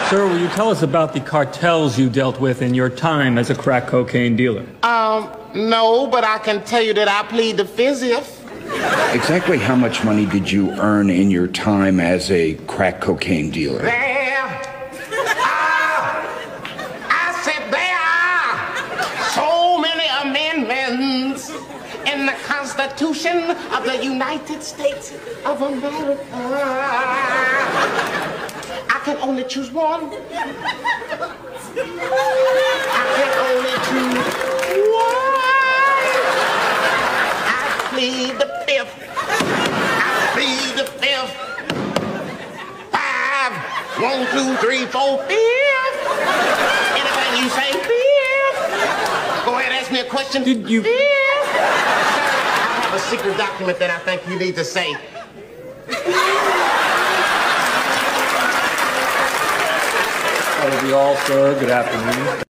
Sir, will you tell us about the cartels you dealt with in your time as a crack cocaine dealer? No, but I can tell you that I plead the fifth. Exactly how much money did you earn in your time as a crack cocaine dealer? I said there are so many amendments in the Constitution of the United States of America. I can only choose one. I can only choose one. I plead the fifth. I plead the fifth. 5, 1, 2, 3, 4, 5. Anything you say, fifth. Go ahead, ask me a question. Did you... Fifth. Sir, I have a secret document that I think you need to say. That'll be all, sir. Good afternoon.